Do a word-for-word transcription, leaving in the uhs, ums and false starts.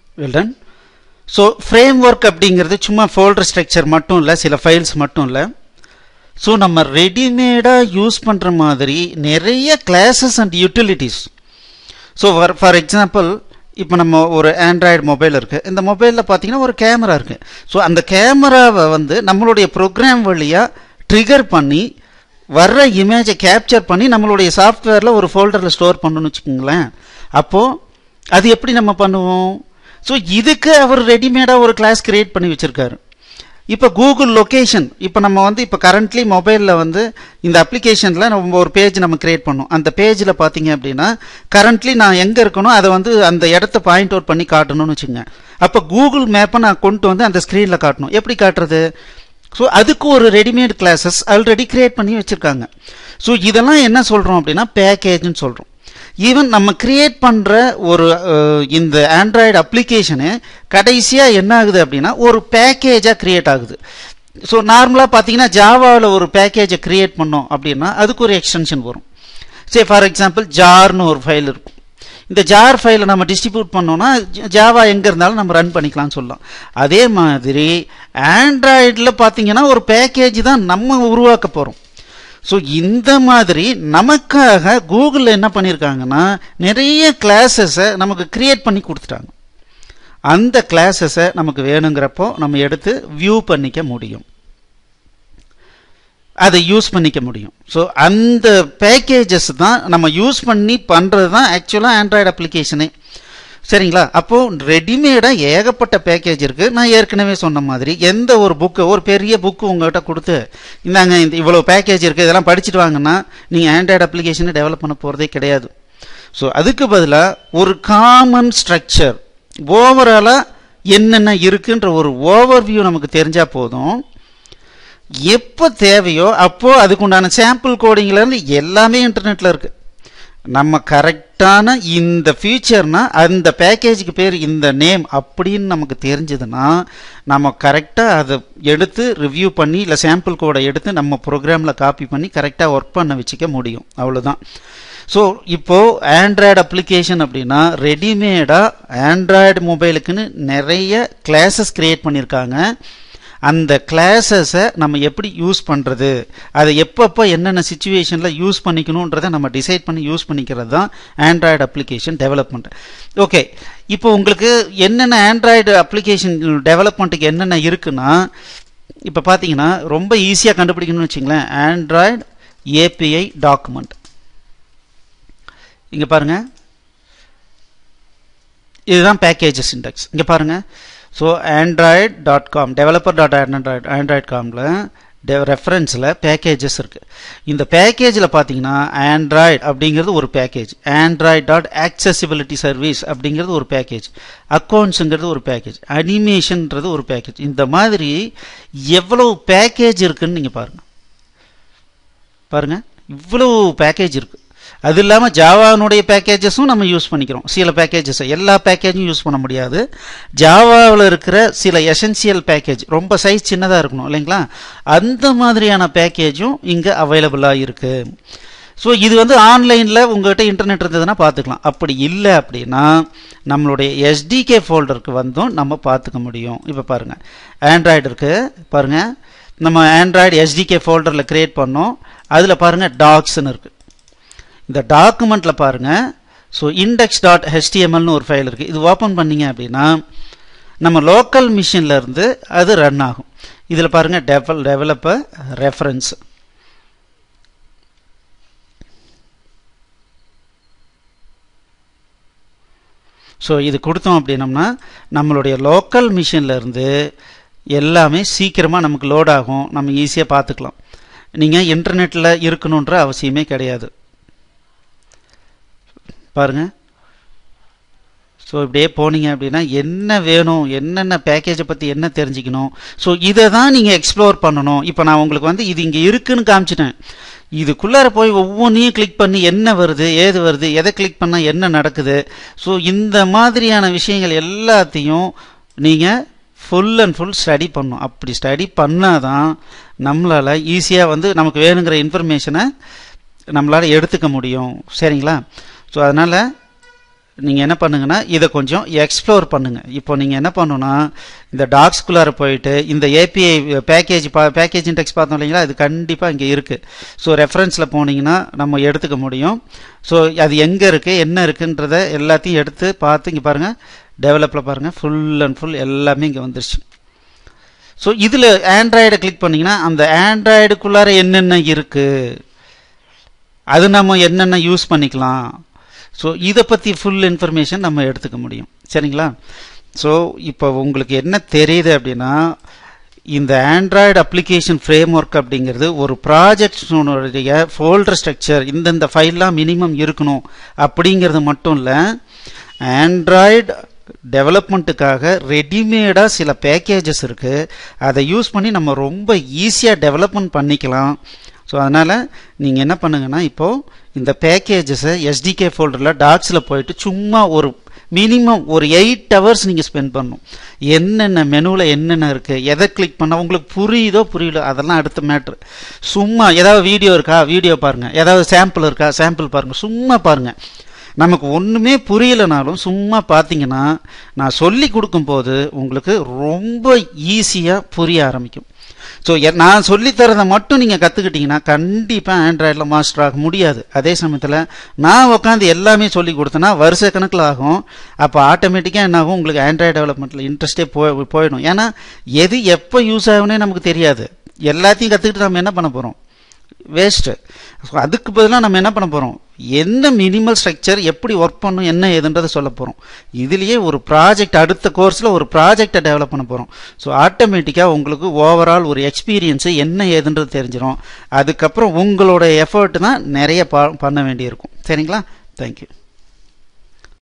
well done. So framework அப்படிங்கிறது சும்மா folder structure மட்டும் இல்லை, சில ஃபைல்ஸ் மட்டும் இல்லை. ஸோ நம்ம ரெடிமேடாக யூஸ் பண்ணுற மாதிரி நிறைய classes and utilities. So for for example இப்போ நம்ம ஒரு ஆண்ட்ராய்டு மொபைல் இருக்குது. இந்த மொபைலில் பார்த்தீங்கன்னா ஒரு கேமரா இருக்குது. ஸோ அந்த கேமராவை வந்து நம்மளுடைய ப்ரோக்ராம் வழியாக ட்ரிகர் பண்ணி வர்ற இமேஜை கேப்சர் பண்ணி நம்மளுடைய சாஃப்ட்வேரில் ஒரு ஃபோல்டரில் ஸ்டோர் பண்ணணும்னு வச்சுக்கோங்களேன். அப்போது அது எப்படி நம்ம பண்ணுவோம்? ஸோ இதுக்கு அவர் ரெடிமேடாக ஒரு கிளாஸ் கிரியேட் பண்ணி வச்சுருக்காரு. இப்போ கூகுள் லொக்கேஷன், இப்போ நம்ம வந்து இப்போ கரண்ட்லி மொபைலில் வந்து இந்த அப்ளிகேஷனில் நம்ம ஒரு பேஜ் நம்ம கிரியேட் பண்ணோம். அந்த பேஜில் பார்த்தீங்க அப்படின்னா கரண்ட்லி நான் எங்கே இருக்கணும் அதை வந்து அந்த இடத்த பாயிண்ட் அவுட் பண்ணி காட்டணும்னு வச்சுங்க. அப்போ கூகுள் மேப்பை நான் கொண்டு வந்து அந்த ஸ்க்ரீனில் காட்டணும். எப்படி காட்டுறது? ஸோ அதுக்கு ஒரு ரெடிமேட் கிளாஸஸ் ஆல்ரெடி கிரியேட் பண்ணி வச்சுருக்காங்க. ஸோ இதெல்லாம் என்ன சொல்கிறோம் அப்படின்னா பேக்கேஜ்னு சொல்கிறோம். ஈவன் நம்ம கிரியேட் பண்ணுற ஒரு இந்த ஆண்ட்ராய்டு அப்ளிகேஷனு கடைசியாக என்ன ஆகுது அப்படின்னா ஒரு பேக்கேஜாக கிரியேட் ஆகுது. ஸோ நார்மலாக பார்த்தீங்கன்னா ஜாவாவில் ஒரு பேக்கேஜை கிரியேட் பண்ணோம் அப்படின்னா அதுக்கு ஒரு எக்ஸ்டென்ஷன் வரும். சே ஃபார் எக்ஸாம்பிள் ஜார்னு ஒரு ஃபைல் இருக்கும். இந்த ஜார் ஃபைலை நம்ம டிஸ்ட்ரிபியூட் பண்ணோன்னா ஜாவா எங்கே இருந்தாலும் நம்ம ரன் பண்ணிக்கலாம்னு சொல்லலாம். அதே மாதிரி ஆண்ட்ராய்டில் பார்த்தீங்கன்னா ஒரு பேக்கேஜ் தான் நம்ம உருவாக்க போகிறோம். ஸோ இந்த மாதிரி நமக்காக கூகுள் என்ன பண்ணியிருக்காங்கன்னா நிறைய கிளாஸஸை நமக்கு கிரியேட் பண்ணி கொடுத்துட்டாங்க. அந்த கிளாஸஸை நமக்கு வேணுங்கிறப்போ நம்ம எடுத்து வியூ பண்ணிக்க முடியும், அதை யூஸ் பண்ணிக்க முடியும். ஸோ அந்த பேக்கேஜஸ் தான் நம்ம யூஸ் பண்ணி பண்ணுறது தான் ஆக்சுவலாக ஆண்ட்ராய்டு அப்ளிகேஷனே. சரிங்களா? அப்போது ரெடிமேடாக ஏகப்பட்ட பேக்கேஜ் இருக்குது. நான் ஏற்கனவே சொன்ன மாதிரி எந்த ஒரு புக்கு, ஒரு பெரிய புக்கு உங்கள்கிட்ட கொடுத்து இந்தாங்க இந்த இவ்வளோ பேக்கேஜ் இருக்குது இதெல்லாம் படிச்சுட்டு வாங்கன்னா நீங்கள் ஆண்ட்ராய்டு அப்ளிகேஷனை டெவலப் பண்ண போகிறதே கிடையாது. ஸோ அதுக்கு பதிலாக ஒரு காமன் ஸ்ட்ரக்சர், ஓவராலாக என்னென்ன இருக்குன்ற ஒரு ஓவர் வியூ நமக்கு தெரிஞ்சால் போதும். எப்போ தேவையோ அப்போது அதுக்குண்டான சாம்பிள் கோடிங்லேருந்து எல்லாமே இன்டர்நெட்டில் இருக்குது. நம்ம கரெக்டான இந்த ஃபீச்சர்னா அந்த பேக்கேஜுக்கு பேர் இந்த நேம் அப்படின்னு நமக்கு தெரிஞ்சதுன்னா நம்ம கரெக்டாக அதை எடுத்து ரிவ்யூ பண்ணி இல்லை சாம்பிள் கோடை எடுத்து நம்ம ப்ரோக்ராமில் காப்பி பண்ணி கரெக்டாக ஒர்க் பண்ண வச்சுக்க முடியும். அவ்வளோதான். ஸோ இப்போது ஆண்ட்ராய்டு அப்ளிகேஷன் அப்படின்னா ரெடிமேடாக ஆண்ட்ராய்டு மொபைலுக்குன்னு நிறைய கிளாஸஸ் கிரியேட் பண்ணியிருக்காங்க. அந்த கிளாஸஸை நம்ம எப்படி யூஸ் பண்ணுறது, அதை எப்பப்போ என்னென்ன சுச்சுவேஷனில் யூஸ் பண்ணிக்கணுன்றதை நம்ம டிசைட் பண்ணி யூஸ் பண்ணிக்கிறது தான் ஆண்ட்ராய்டு அப்ளிகேஷன் டெவலப்மெண்ட். ஓகே, இப்போ உங்களுக்கு என்னென்ன ஆண்ட்ராய்டு அப்ளிகேஷன் டெவலப்மெண்ட்டுக்கு என்னென்ன இருக்குன்னா இப்போ பார்த்தீங்கன்னா ரொம்ப ஈஸியாக கண்டுபிடிக்கணும்னு வச்சுங்களேன். ஆண்ட்ராய்டு ஏபிஐ டாக்குமெண்ட் இங்கே பாருங்கள், இதுதான் பேக்கேஜஸ் இண்டெக்ஸ். இங்கே பாருங்கள். So Android dot com developer dot Android Android காமில் டெ ரெஃபரன்ஸில் பேக்கேஜஸ் இருக்குது. இந்த பேக்கேஜில் பார்த்தீங்கன்னா ஆண்ட்ராய்டு அப்படிங்கிறது ஒரு package, Android dot accessibility service அப்படிங்கிறது ஒரு பேக்கேஜ், அக்கௌண்ட்ஸுங்கிறது ஒரு பேக்கேஜ், அனிமேஷன்ன்றது ஒரு பேக்கேஜ். இந்த மாதிரி எவ்வளவு பேக்கேஜ் இருக்குன்னு நீங்கள் பாருங்கள் பாருங்கள் இவ்வளவு பேக்கேஜ் இருக்குது. அது இல்லாமல் ஜாவானுடைய பேக்கேஜஸும் நம்ம யூஸ் பண்ணிக்கிறோம். சில பேக்கேஜஸ் எல்லா பேக்கேஜும் யூஸ் பண்ண முடியாது. ஜாவாவில் இருக்கிற சில எசென்சியல் பேக்கேஜ் ரொம்ப சைஸ் சின்னதாக இருக்கணும் இல்லைங்களா, அந்த மாதிரியான பேக்கேஜும் இங்கே அவைலபிளாக இருக்குது. ஸோ இது வந்து ஆன்லைனில் உங்கள்கிட்ட இன்டர்நெட் இருந்ததுன்னா பார்த்துக்கலாம். அப்படி இல்லை அப்படின்னா நம்மளுடைய எஸ்டிகே ஃபோல்டருக்கு வந்தும் நம்ம பார்த்துக்க முடியும். இப்போ பாருங்கள் ஆண்ட்ராய்டு இருக்குது பாருங்கள், நம்ம ஆண்ட்ராய்டு எஸ்டிகே ஃபோல்டரில் க்ரியேட் பண்ணோம். அதில் பாருங்கள் டாக்ஸ்ன்னு இருக்குது. இந்த டாக்குமெண்ட்டில் பாருங்கள். ஸோ இண்டெக்ஸ் டாட் ஹெச்டிஎம்எல்னு ஒரு ஃபைல் இருக்குது. இது ஓப்பன் பண்ணிங்க அப்படின்னா நம்ம லோக்கல் மிஷினில் இருந்து அது ரன் ஆகும். இதில் பாருங்கள் டெவல் டெவலப்பர் ரெஃபரன்ஸ். ஸோ இது கொடுத்தோம் அப்படின்னம்னா நம்மளுடைய லோக்கல் மிஷினில் இருந்து எல்லாமே சீக்கிரமாக நமக்கு லோட் ஆகும். நம்ம ஈஸியாக பார்த்துக்கலாம். நீங்கள் இன்டர்நெட்டில் இருக்கணுன்ற அவசியமே கிடையாது. பாருங்கள். ஸோ இப்படியே போனீங்க அப்படின்னா என்ன வேணும், என்னென்ன பேக்கேஜை பற்றி என்ன தெரிஞ்சுக்கணும், ஸோ இதை தான் நீங்கள் எக்ஸ்ப்ளோர் பண்ணணும். இப்போ நான் உங்களுக்கு வந்து இது இங்கே இருக்குன்னு காமிச்சிட்டேன். இதுக்குள்ளார போய் ஒவ்வொன்றையும் கிளிக் பண்ணி என்ன வருது, ஏது வருது, எதை கிளிக் பண்ணால் என்ன நடக்குது, ஸோ இந்த மாதிரியான விஷயங்கள் எல்லாத்தையும் நீங்கள் ஃபுல் அண்ட் ஃபுல் ஸ்டடி பண்ணணும். அப்படி ஸ்டடி பண்ணால் தான் நம்மளால் ஈஸியாக வந்து நமக்கு வேணுங்கிற இன்ஃபர்மேஷனை நம்மளால் எடுத்துக்க முடியும். சரிங்களா? ஸோ அதனால் நீங்கள் என்ன பண்ணுங்கன்னா இதை கொஞ்சம் எக்ஸ்ப்ளோர் பண்ணுங்கள். இப்போ நீங்கள் என்ன பண்ணணும்னா இந்த டாக்ஸ்குள்ளார போயிட்டு இந்த ஏபிஐ பேக்கேஜ் பா பேக்கேஜ் இன்டெக்ஸ் பார்த்தோம் இல்லைங்களா, அது கண்டிப்பாக இங்கே இருக்குது. ஸோ ரெஃபரன்ஸில் போனீங்கன்னா நம்ம எடுத்துக்க முடியும். ஸோ அது எங்கே இருக்குது என்ன இருக்குன்றத எல்லாத்தையும் எடுத்து பார்த்து இங்கே பாருங்கள், டெவலப்பில் பாருங்கள், ஃபுல் அண்ட் ஃபுல் எல்லாமே இங்கே வந்துருச்சு. ஸோ இதில் ஆண்ட்ராய்டை கிளிக் பண்ணிங்கன்னா அந்த ஆண்ட்ராய்டுக்குள்ளார என்னென்ன இருக்குது, அது நம்ம என்னென்ன யூஸ் பண்ணிக்கலாம், ஸோ இதை பற்றி ஃபுல் இன்ஃபர்மேஷன் நம்ம எடுத்துக்க முடியும். சரிங்களா? ஸோ இப்போ உங்களுக்கு என்ன தெரியுது அப்படின்னா, இந்த ஆண்ட்ராய்டு அப்ளிகேஷன் ஃப்ரேம் ஒர்க் அப்படிங்கிறது ஒரு ப்ராஜெக்ட்னுடைய ஃபோல்டர் ஸ்ட்ரக்சர், இந்தந்த ஃபைல்லாம் மினிமம் இருக்கணும் அப்படிங்கிறது மட்டும் இல்லை, ஆண்ட்ராய்டு டெவலப்மெண்ட்டுக்காக ரெடிமேடாக சில பேக்கேஜஸ் இருக்குது, அதை யூஸ் பண்ணி நம்ம ரொம்ப ஈஸியாக டெவலப்மெண்ட் பண்ணிக்கலாம். ஸோ அதனால் நீங்கள் என்ன பண்ணுங்கன்னா இப்போது இந்த பேக்கேஜஸை எஸ்டிகே ஃபோல்டரில் டாக்ஸில் போயிட்டு சும்மா ஒரு மினிமம் ஒரு எயிட் ஹவர்ஸ் நீங்கள் ஸ்பெண்ட் பண்ணணும். என்னென்ன மெனுவில் என்னென்ன இருக்குது, எதை கிளிக் பண்ணால் உங்களுக்கு புரியுதோ புரியலோ அதெல்லாம் அடுத்த மேட்ரு. சும்மா ஏதாவது வீடியோ இருக்கா வீடியோ பாருங்கள், ஏதாவது சாம்பிள் இருக்கா சாம்பிள் பாருங்கள், சும்மா பாருங்கள். நமக்கு ஒன்றுமே புரியலைனாலும் சும்மா பார்த்தீங்கன்னா நான் சொல்லி கொடுக்கும்போது உங்களுக்கு ரொம்ப ஈஸியாக புரிய ஆரம்பிக்கும். ஸோ நான் சொல்லித்தரதை மட்டும் நீங்கள் கற்றுக்கிட்டிங்கன்னா கண்டிப்பாக ஆண்ட்ராய்டில் மாஸ்டர் ஆக முடியாது. அதே சமயத்தில் நான் உட்காந்து எல்லாமே சொல்லி கொடுத்தேன்னா வருஷ கணக்கில் ஆகும். அப்போ ஆட்டோமேட்டிக்காக என்ன ஆகும், உங்களுக்கு ஆண்ட்ராய்டு டெவலப்மெண்ட்டில் இன்ட்ரெஸ்டே போய் போயிடும். ஏன்னா எது எப்போ யூஸ் ஆகுனே நமக்கு தெரியாது. எல்லாத்தையும் கற்றுக்கிட்டு நம்ம என்ன பண்ண போகிறோம், வேஸ்ட்டு. ஸோ அதுக்கு பதிலாக நம்ம என்ன பண்ண போகிறோம், என்ன மினிமல் ஸ்ட்ரக்சர் எப்படி ஒர்க் பண்ணும் என்ன ஏதுன்றதை சொல்ல போகிறோம். இதுலேயே ஒரு ப்ராஜெக்ட் அடுத்த கோர்ஸில் ஒரு ப்ராஜெக்டை டெவலப் பண்ண போகிறோம். ஸோ ஆட்டோமேட்டிக்காக உங்களுக்கு ஓவரால் ஒரு எக்ஸ்பீரியன்ஸு என்ன ஏதுன்றது தெரிஞ்சிடும். அதுக்கப்புறம் உங்களோட எஃபர்ட் தான் நிறைய பா பண்ண வேண்டியிருக்கும். சரிங்களா? தேங்க்யூ.